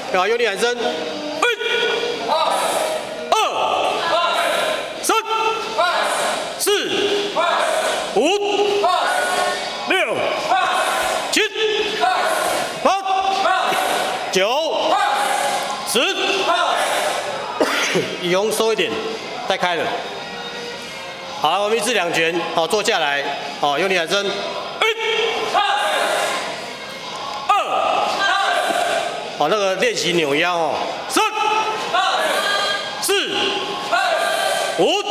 好，用力喊声，1、2、3、4、5、6、7、8、9、10。以红收一点，再开了。好，我们一次2拳，好，坐下来，好，用力喊声，1、2、好，那个练习扭腰哦，3、4、5。